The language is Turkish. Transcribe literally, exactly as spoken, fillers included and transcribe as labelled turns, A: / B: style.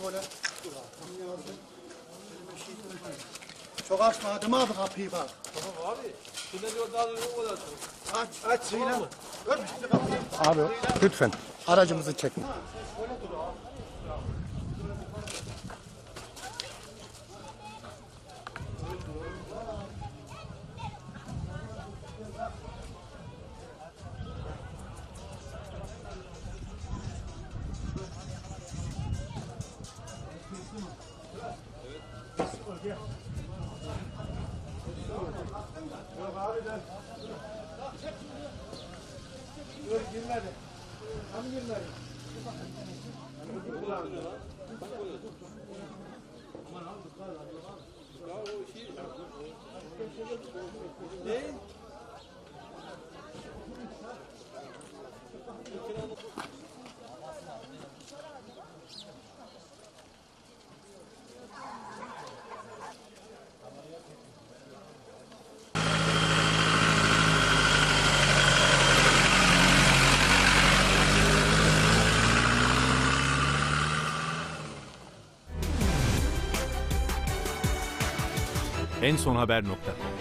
A: şöyle. Çok açma, değil mi abi kapıyı bak.
B: Tamam abi. Şimdi diyor daha o kadar.
A: Aç, aç Sıyla. Ör şimdi kapıyı.
C: Abi lütfen aracımızı çekme.
A: Yok abi de. Dur girmedi. Tam girmedi.
B: Ne?
D: en son haber nokta com